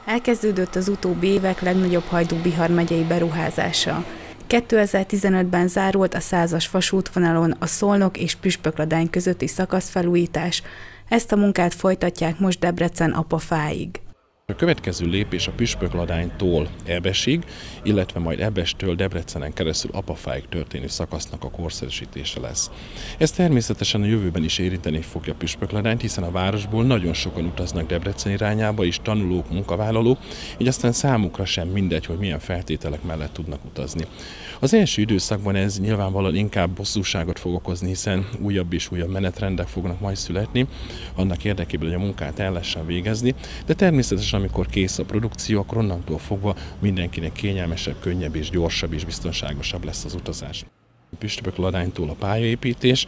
Elkezdődött az utóbbi évek legnagyobb Hajdú-Bihar megyei beruházása. 2015-ben zárult a 100-as vasútvonalon a Szolnok és Püspökladány közötti szakaszfelújítás. Ezt a munkát folytatják most Debrecen Apafáig. A következő lépés a Püspökladánytól Ebesig, illetve majd Ebestől Debrecenen keresztül Apafáig történő szakasznak a korszerűsítése lesz. Ez természetesen a jövőben is érinteni fogja Püspökladányt, hiszen a városból nagyon sokan utaznak Debrecen irányába, és tanulók, munkavállalók, így aztán számukra sem mindegy, hogy milyen feltételek mellett tudnak utazni. Az első időszakban ez nyilvánvalóan inkább bosszúságot fog okozni, hiszen újabb és újabb menetrendek fognak majd születni, annak érdekében, hogy a munkát el lehessen végezni, de természetesen amikor kész a produkció, akkor onnantól fogva mindenkinek kényelmesebb, könnyebb és gyorsabb és biztonságosabb lesz az utazás. Püspökladánytól a pályaépítés,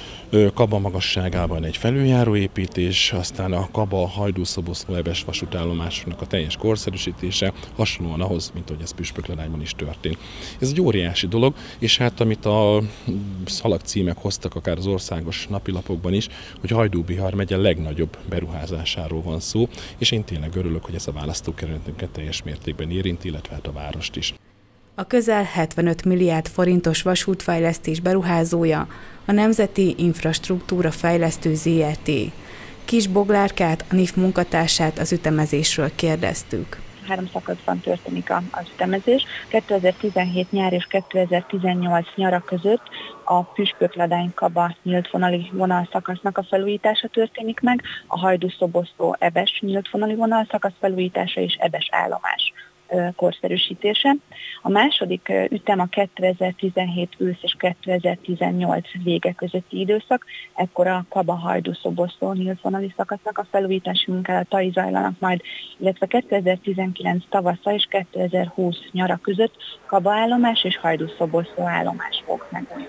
Kaba magasságában egy felüljáróépítés, aztán a Kaba-Hajdú-Szoboszló-Ebes vasútállomásoknak a teljes korszerűsítése, hasonlóan ahhoz, mint ahogy ez Püspökladányban is történt. Ez egy óriási dolog, és hát amit a szalagcímek hoztak akár az országos napilapokban is, hogy Hajdú-Bihar megye legnagyobb beruházásáról van szó, és én tényleg örülök, hogy ez a választókerületünket teljes mértékben érinti, illetve hát a várost is. A közel 75 milliárd forintos vasútfejlesztés beruházója a Nemzeti Infrastruktúra Fejlesztő ZRT. Kis Boglárkát, a NIF munkatársát az ütemezésről kérdeztük. 3 szakaszban történik az ütemezés. 2017 nyár és 2018 nyara között a Püspökladány-Kaba nyíltvonali vonalszakasznak a felújítása történik meg, a Hajdú-Szoboszló-Ebes nyíltvonali vonalszakasz felújítása és Ebes állomás korszerűsítése. A második ütem a 2017 ősz és 2018 vége közötti időszak, ekkor a Kaba-Hajdú-Szoboszló nyíltvonali szakasznak a felújítási munkálatai zajlanak majd, illetve 2019 tavasza és 2020 nyara között Kaba állomás és Hajdú-Szoboszló állomás fog megújulni.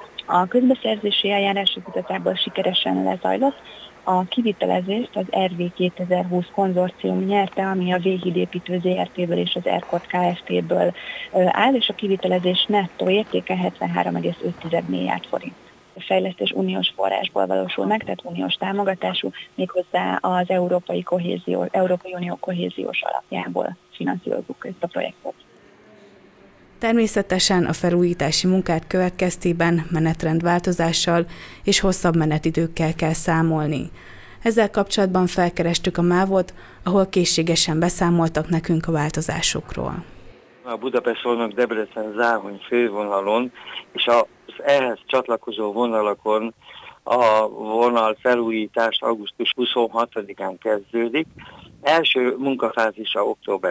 A közbeszerzési eljárás igazából sikeresen lezajlott. A kivitelezést az RV 2020 konzorcium nyerte, ami a V-hídépítő ZRT-ből és az ERKOT Kft-ből áll, és a kivitelezés nettó értéke 73,5 milliárd forint. A fejlesztés uniós forrásból valósul meg, tehát uniós támogatású, méghozzá az Európai Unió kohéziós alapjából finanszírozzuk ezt a projektet. Természetesen a felújítási munkák következtében menetrendváltozással és hosszabb menetidőkkel kell számolni. Ezzel kapcsolatban felkerestük a MÁV-ot, ahol készségesen beszámoltak nekünk a változásokról. A Budapest-Szolnok-Debrecen-Záhony fővonalon és az ehhez csatlakozó vonalakon a vonal felújítást augusztus 26-án kezdődik. Első munkafázisa október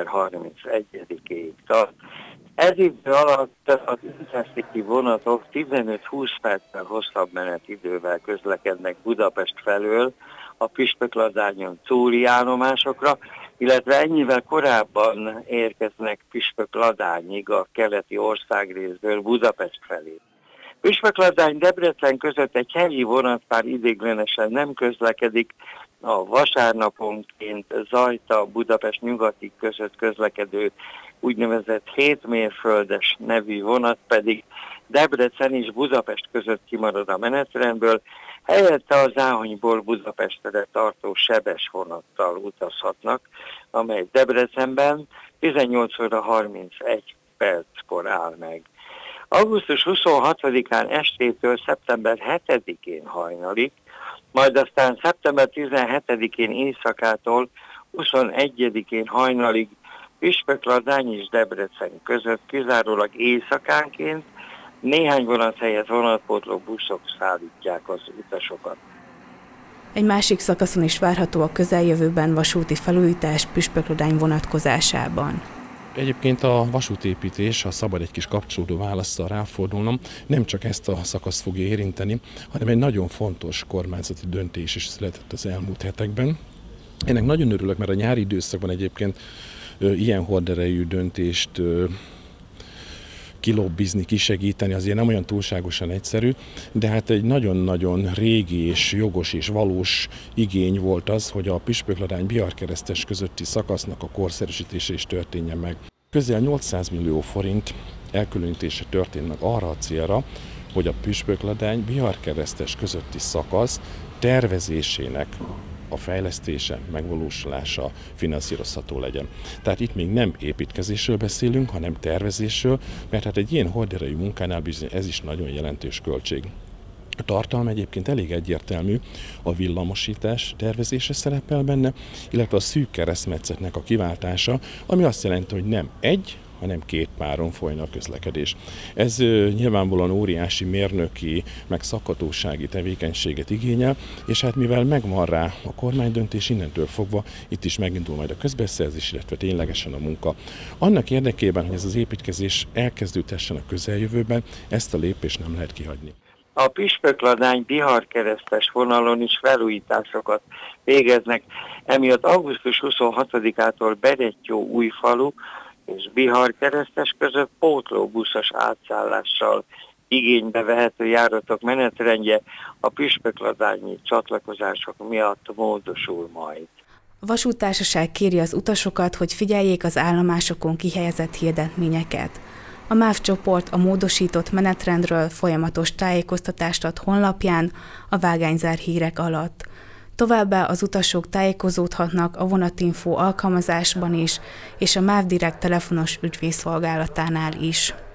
31-ig tart. Ez idő alatt az Intercity vonatok 15-20 perccel hosszabb menetidővel közlekednek Budapest felől a Püspökladányon túli állomásokra, illetve ennyivel korábban érkeznek Püspökladányig a keleti országrészből Budapest felé. Püspökladány-Debrecen között egy helyi vonatpár ideiglenesen nem közlekedik, a vasárnaponként Zajta-Budapest nyugati között közlekedő úgynevezett 7 mérföldes nevű vonat pedig Debrecen és Budapest között kimarad a menetrendből, helyette a Záhonyból Budapestre tartó sebes vonattal utazhatnak, amely Debrecenben 18 óra 31 perckor áll meg. Augusztus 26-án estétől szeptember 7-én hajnalig, majd aztán szeptember 17-én éjszakától 21-én hajnalig Püspökladány és Debrecen között kizárólag éjszakánként néhány vonat helyett vonatpótló buszok szállítják az utasokat. Egy másik szakaszon is várható a közeljövőben vasúti felújítás Püspökladány vonatkozásában. Egyébként a vasútépítés, ha szabad egy kis kapcsolódó válasszal ráfordulnom, nem csak ezt a szakaszt fogja érinteni, hanem egy nagyon fontos kormányzati döntés is született az elmúlt hetekben. Ennek nagyon örülök, mert a nyári időszakban egyébként ilyen horderejű döntést kilobbizni, kisegíteni azért nem olyan túlságosan egyszerű, de hát egy nagyon-nagyon régi és jogos és valós igény volt az, hogy a Püspökladány-Bihar keresztes közötti szakasznak a korszerűsítése is történjen meg. Közel 800 millió forint elkülönítése történt meg arra a célra, hogy a Püspökladány-Bihar keresztes közötti szakasz tervezésének a fejlesztése, megvalósulása finanszírozható legyen. Tehát itt még nem építkezésről beszélünk, hanem tervezésről, mert hát egy ilyen horderejű munkánál bizony ez is nagyon jelentős költség. A tartalom egyébként elég egyértelmű, a villamosítás tervezése szerepel benne, illetve a szűk keresztmetszetnek a kiváltása, ami azt jelenti, hogy nem egy, hanem 2 páron folyna a közlekedés. Ez nyilvánvalóan óriási mérnöki, meg szakhatósági tevékenységet igényel, és hát mivel megvan rá a kormánydöntés, innentől fogva itt is megindul majd a közbeszerzés, illetve ténylegesen a munka. Annak érdekében, hogy ez az építkezés elkezdődhessen a közeljövőben, ezt a lépést nem lehet kihagyni. A Püspökladány-Bihar-keresztes vonalon is felújításokat végeznek, emiatt augusztus 26-ától Berettyó-Újfalu és Bihar-keresztes között pótlóbuszos átszállással igénybe vehető járatok menetrendje a püspökladányi csatlakozások miatt módosul majd. A vasúttársaság kéri az utasokat, hogy figyeljék az állomásokon kihelyezett hirdetményeket. A MÁV csoport a módosított menetrendről folyamatos tájékoztatást ad honlapján a vágányzár hírek alatt. Továbbá az utasok tájékozódhatnak a Vonatinfo alkalmazásban is, és a MÁV Direkt telefonos ügyvédszolgálatánál is.